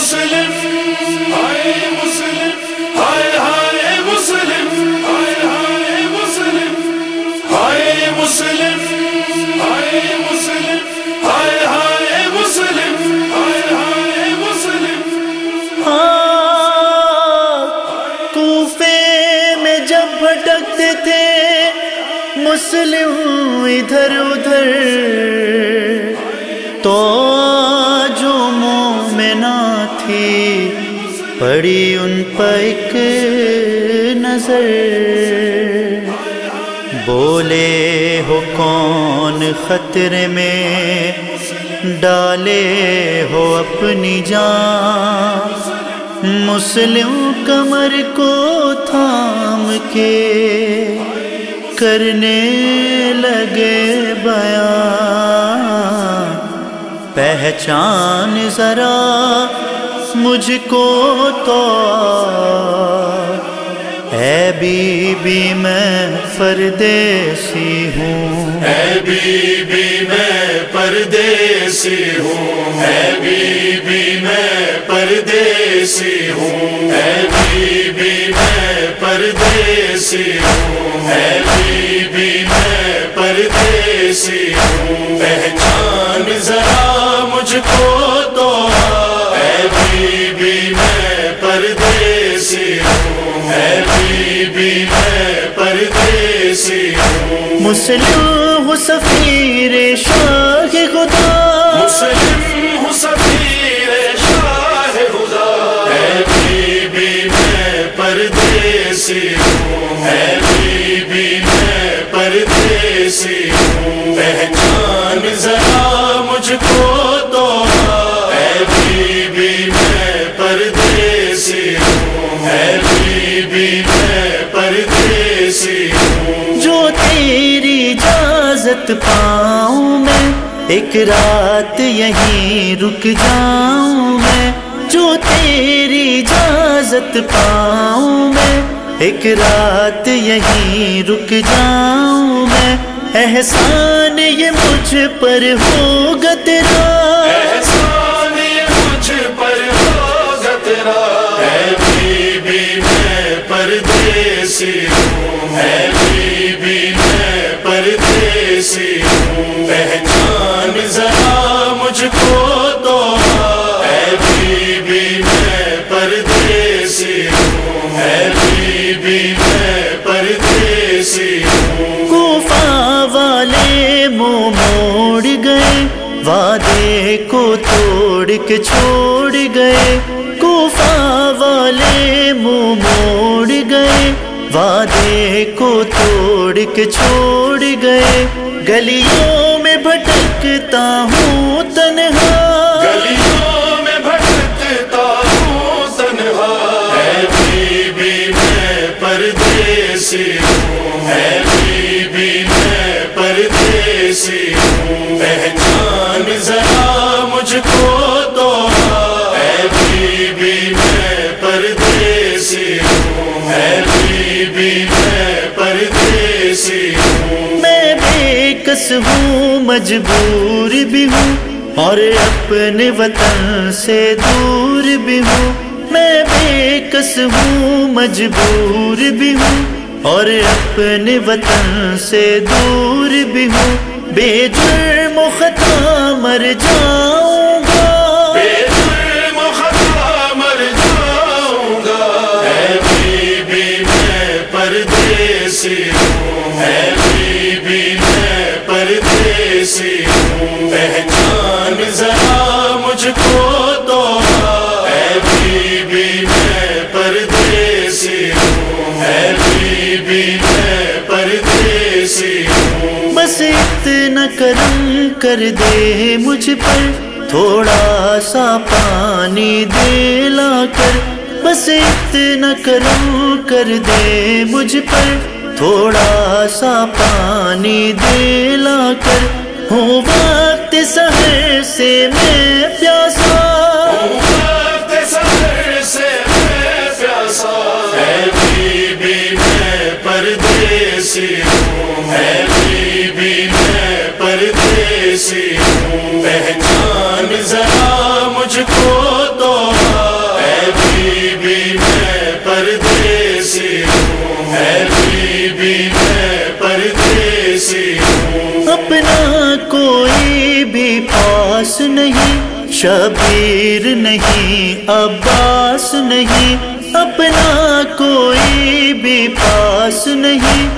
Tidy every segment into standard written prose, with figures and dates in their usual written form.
مسلم ہائے مسلم ہائے ہائے مسلم ہائے ہائے مسلم ہائے مسلم ہائے مسلم ہائے ہائے مسلم ہائے ہائے مسلم۔ کوفے میں جب بھٹکتے تھے مسلم ادھر ادھر تو جو مومنہ تھی پڑی ان پر ایک نظر، بولے ہو کون خطرے میں ڈالے ہو اپنی جان، مسلم کمر کو تھام کے کرنے لگے بیان، پہچان ذرا مجھ کو تو اے بی بی میں پردیسی ہوں، اے بی بی میں پردیسی ہوں، اے بی بی میں پردیسی ہوں، اے بی بی میں پردیسی ہوں، اے بی بی میں پردیسی ہوں، پہچان ذرا مجھ کو تو اے بی بی میں پردیسی ہوں، اے بی بی میں پردیسی ہوں۔ مسلم ہوں سفیر شاہ خدا، مسلم ہوں سفیر شاہ خدا، اے بی بی میں پردیسی ہوں، اے بی بی میں پردیسی ہوں، پہچان ذرا مجھ کو تو اے بی بی میں پردیسی ہوں، اے بی بی میں پردیسی ہوں۔ جو تیری اجازت پاؤں میں ایک رات یہیں رک جاؤں میں، جو تیری اجازت پاؤں میں ایک رات یہیں رک جاؤں میں، احسان یہ مجھ پر ہوگا تیرا، احسان یہ مجھ پر ہوگا تیرا، اے بی بی میں پردیسی ہوں، اے بی بی میں پردیسی ہوں، پہچان ذرا مجھ کو تو اے بی بی میں پردیسی ہوں، اے بی بی میں پردیسی ہوں۔ کوفہ والے منہ موڑ گئے، وعدے کو توڑ کے چھوڑ گئے، کوفہ والے منہ موڑ گئے، وعدے کو توڑ کے چھوڑ گئے، گلیوں میں بھٹکتا ہوں تنہا، گلیوں میں بھٹکتا ہوں تنہا، اے بی بی میں پردیسی ہوں، اے بی بی میں پردیسی ہوں، پہچان ذرا مجھ کو تو اے بی بی میں پردیسی ہوں، اے بی بی میں پردیسی ہوں۔ میں بے کس ہوں مجبور بھی ہوں اور اپنے وطن سے دور بھی ہوں، میں بے کس ہوں مجبور بھی ہوں اور اپنے وطن سے دور بھی ہوں، بے جرم و خطا مر جاؤں گا، بے جرم و خطا مر جاؤں گا، اے بی بی میں پردیسی ہوں، اے بی بی میں پردیسی ہوں، پہچان ذرا مجھ کو تو اے بی بی میں پردیسی ہوں، اے بی بی میں پردیسی ہوں۔ بس اتنا کرم کر دے مجھ پر، تھوڑا سا پانی دے لا کر، بس اتنا کرم کر دے مجھ پر، تھوڑا سا پانی دے لا کر، ہوں وقت سحر سے میں پیاسا، وقت سحر سے میں پیاسا، اے بی بی میں پردیسی ہوں، اے بی بی میں پردیسی ہوں، پہچان ذرا مجھ کو تو عباس نہیں، شبیر نہیں، عباس نہیں، اپنا کوئی بھی پاس نہیں،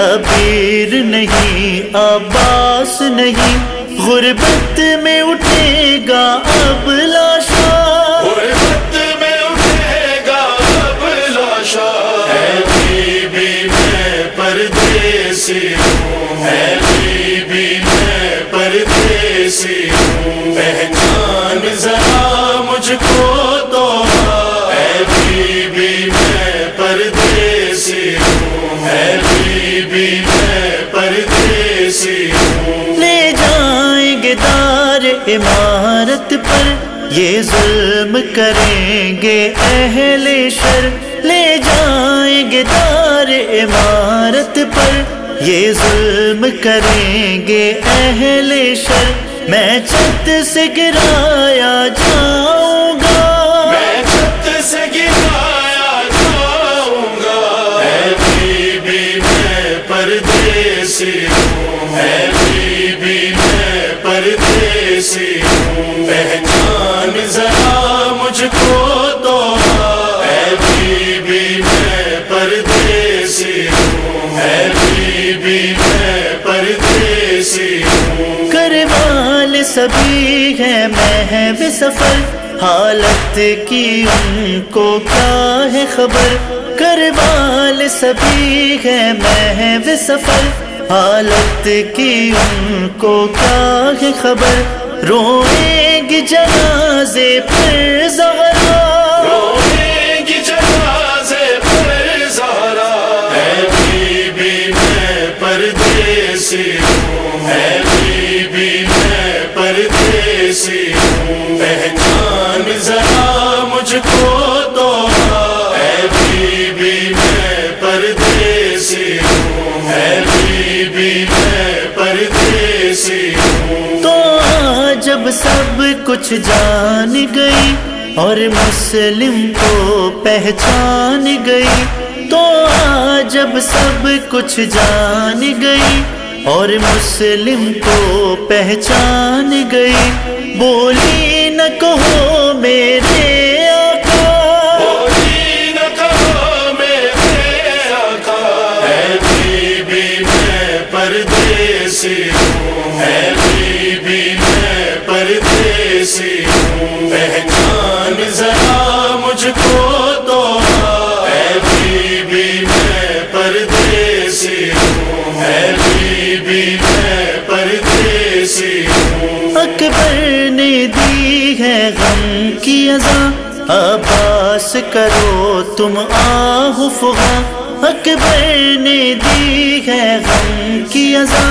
شبیر نہیں، عباس نہیں، غربت میں اٹھے گا اب لاشا، غربت میں اٹھے گا اب لاشا، اے بی بی میں پردیسی ہوں، اے بی بی میں پردیسی ہوں، پہچان ذرا مجھ کو تو، اے بی بی میں پردیسی ہوں، اے بی بی میں پردیسی ہوں، لے جائیں گے دار عمارت پر، یہ ظلم کریں گے اہل شر، لے جائیں گے دار عمارت پر، یہ ظلم کریں گے اہل شر، میں چھت سے گرایا جاؤں گا، میں چھت سے گرایا جاؤں گا، اے بی بی میں پردیسی ہوں، اے بی بی میں پردیسی ہوں، پہچان ذرا مجھ کو تو، اے بی بی میں پردیسی ہوں، اے بی بی میں پردیسی ہوں، کروال سبھی ہے محو سفر، حالت کی ان کو کیا ہے خبر، کروال سبھی ہے محو سفر، حالت کی ان کو کیا ہے خبر، روئیں گی جنازے پر زہرا، روئیں گی جنازے پر زہرا، اے بی بی میں پردیسی ہوں، اے بی بی میں پردیسی ہوں، پہچان ذرا مجھ کو تو، اے بی بی میں پردیسی ہوں، اے بی بی میں پردیسی ہوں، تو جب سب کچھ جان گئی اور مسلم کو پہچان گئی، تو جب سب کچھ جان گئی اور مسلم کو پہچان گئی، بولی نہ کہو میرے آقا، بولی نہ کہو میرے آقا، اے بی بی میں پردیسی ہوں، اے بی بی میں پردیسی ہوں، پہچان ذرا مجھ کو تو، اے بی بی میں پردیسی ہوں، اے بی بی میں پردیسی ہوں، اکبر نے دی ہے غم کی اذاں، عباس کرو تم آہ فغاں، اکبر نے دی ہے غم کی اذاں،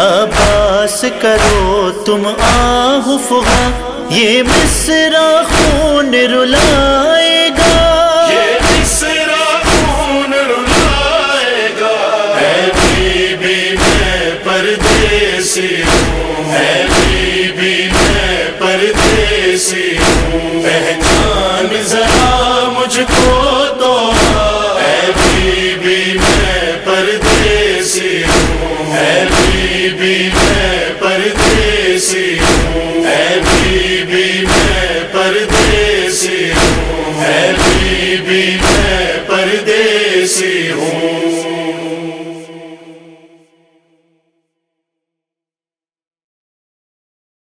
عباس کرو تم آہ فغاں، یہ مصرع خون رلائے گا، یہ مصرع خون رلائے گا، اے بی بی میں پردیسی ہوں، اے بی بی میں پردیسی ہوں، پہچان ذرا مجھ کو تو، اے بی بی میں پردیسی ہوں، اے بی بی میں پردیسی ہوں، اے بی بی میں پردیسی ہوں، اے بی بی میں پردیسی ہوں۔